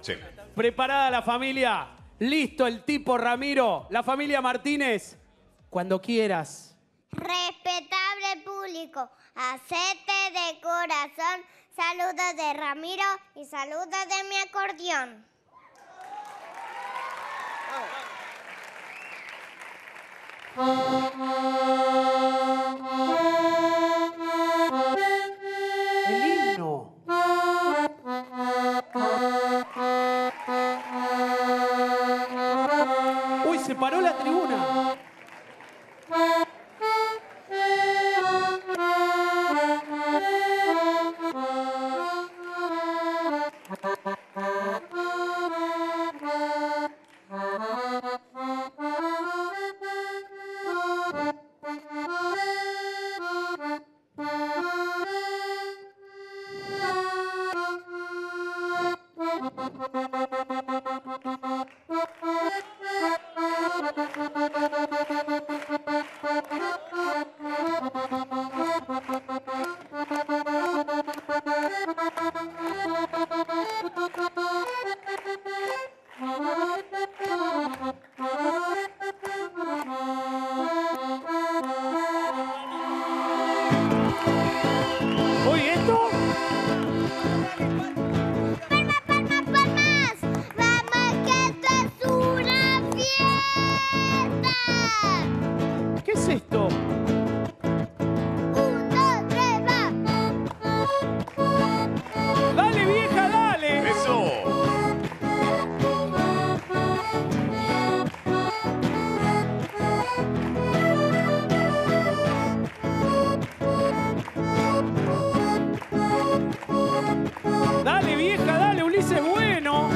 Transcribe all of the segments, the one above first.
Sí. ¿Preparada la familia? ¿Listo el tipo Ramiro? ¿La familia Martínez? Cuando quieras. Respetable público, hacete de corazón, saludos de Ramiro y saludos de mi acordeón. El himno. Uy, se paró la tribuna. Uy, ¿esto? ¡Palmas, palmas, palmas! ¡Vamos que esto es una fiesta! ¿Qué es esto? 1, 2, 3, va. ¡Dale, vieja, dale! ¡Eso! ¡Dale, vieja, dale, Ulises, bueno!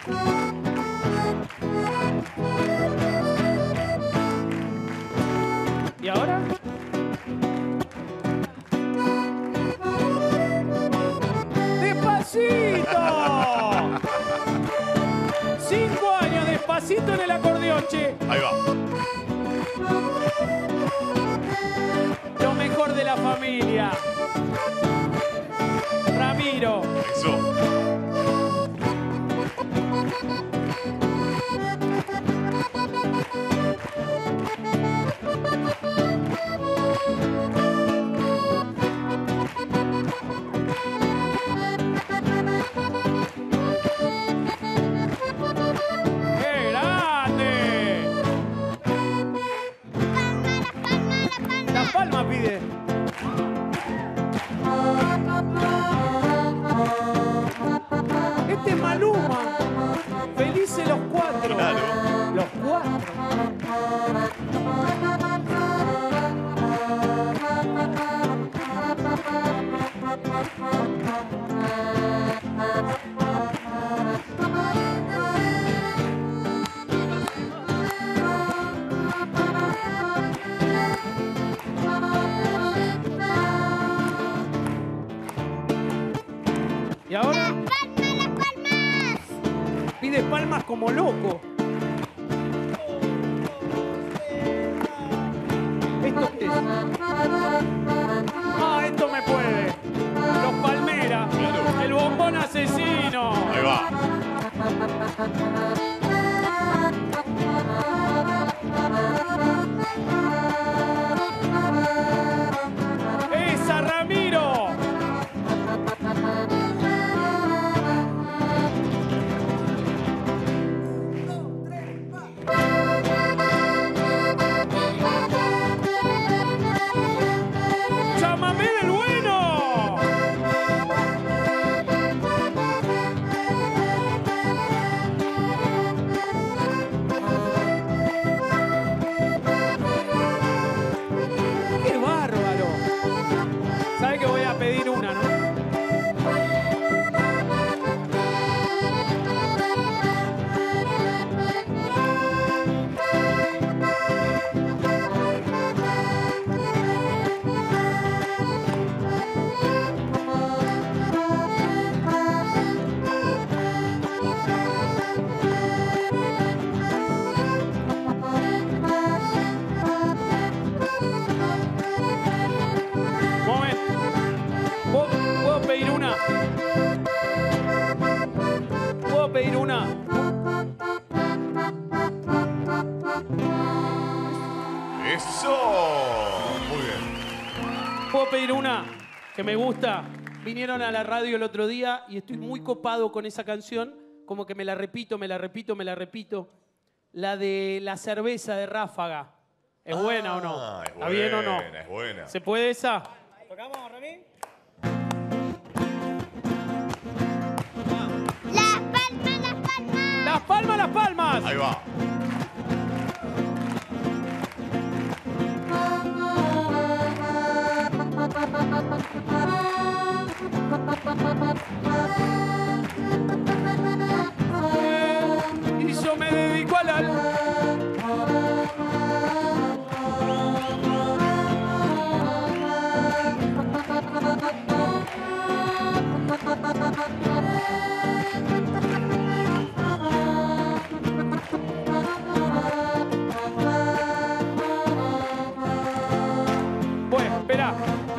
¿Y ahora? ¡Despacito! 5 años, despacito en el acordeón, che. Ahí va. Lo mejor de la familia. Ramiro. Eso. ¡Qué grande! Las palmas pide. Este es Maluma. Felices los 4. Claro. Los 4. ¿Y ahora? ¡Las palmas! Pide palmas como loco. ¿Esto qué es? Ah, esto me puede. Los Palmeras. Claro. El bombón asesino. Ahí va. ¡Esa, Ramiro! ¡Chamamé del bueno! pedir una? ¡Eso! Muy bien. ¿Puedo pedir una que me gusta? Vinieron a la radio el otro día y estoy muy copado con esa canción. Como que me la repito, me la repito, me la repito. La de la cerveza de Ráfaga. ¿Es buena o no? Es ¿Está bien o no? Es buena. ¿Se puede esa? ¿Tocamos, Rami? Las palmas, las palmas. ¡Las palmas, las palmas! Ahí va. Y yo me dedico al... Bueno, espera.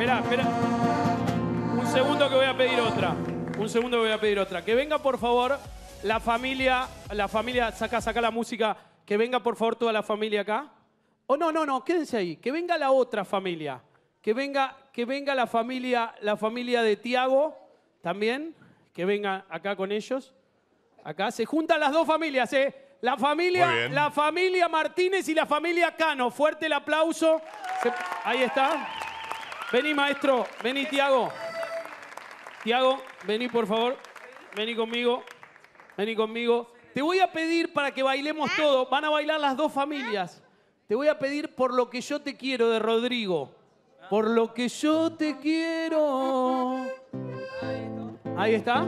Un segundo que voy a pedir otra. Que venga, por favor, la familia, saca la música. Que venga, por favor, toda la familia acá. Oh, no, quédense ahí. Que venga la otra familia. Que venga la familia de Tiago también. Que venga acá con ellos. Acá se juntan las dos familias, ¿eh? La Muy bien. familia Martínez y la familia Cano. Fuerte el aplauso. Ahí está. Vení, maestro. Vení, Tiago. Tiago, vení, por favor. Vení conmigo. Te voy a pedir para que bailemos todos. Van a bailar las dos familias. Te voy a pedir Por lo que yo te quiero de Rodrigo. Por lo que yo te quiero. Ahí está.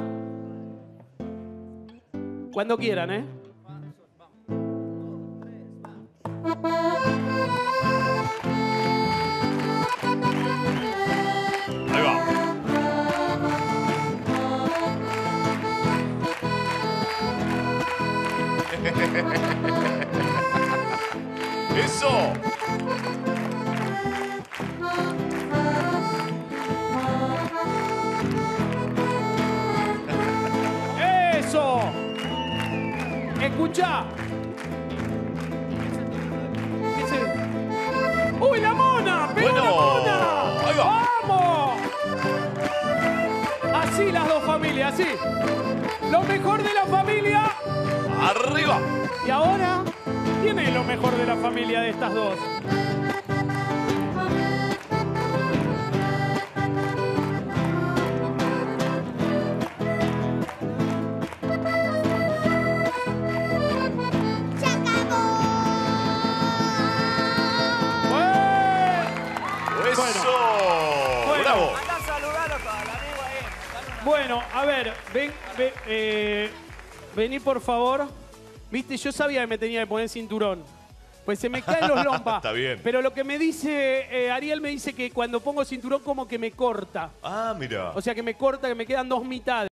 Cuando quieran, ¿eh? Ahí va. ¡Eso! ¡Eso! Escuchá. ¡Uy, la mona! ¡Pegó Bueno, la mona! ahí va. ¡Vamos! Así las dos familias, así. Lo mejor de la familia. ¡Arriba! Y ahora, ¿quién es lo mejor de la familia de estas dos? Se acabó. ¡Eso! Bueno. ¡Bravo! Anda a saludarlo al amigo ahí. Dale una- Bueno, a ver, vení por favor. Viste, yo sabía que me tenía que poner cinturón. Pues se me caen los lompas. Está bien. Pero lo que me dice, Ariel me dice que cuando pongo cinturón como que me corta. Ah, mira. O sea, que me corta, que me quedan dos mitades.